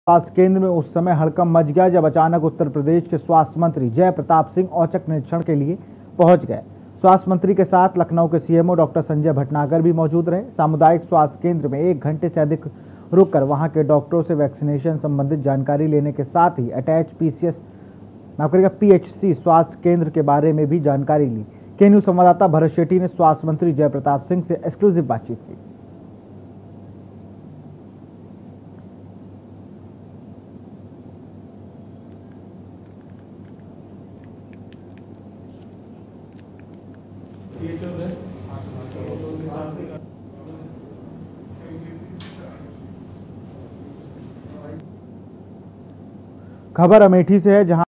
स्वास्थ्य केंद्र में उस समय हड़कंप मच गया जब अचानक उत्तर प्रदेश के स्वास्थ्य मंत्री जय प्रताप सिंह औचक निरीक्षण के लिए पहुंच गए। स्वास्थ्य मंत्री के साथ लखनऊ के सीएमओ डॉक्टर संजय भटनागर भी मौजूद रहे। सामुदायिक स्वास्थ्य केंद्र में 1 घंटे से अधिक रुककर वहां के डॉक्टरों से वैक्सीनेशन संबंधित जानकारी लेने के साथ ही अटैच पीएचसी स्वास्थ्य केंद्र के बारे में भी जानकारी ली। के न्यूज संवाददाता भरत शेट्टी ने स्वास्थ्य मंत्री जय प्रताप सिंह से एक्सक्लूसिव बातचीत की। खबर अमेठी से है, जहां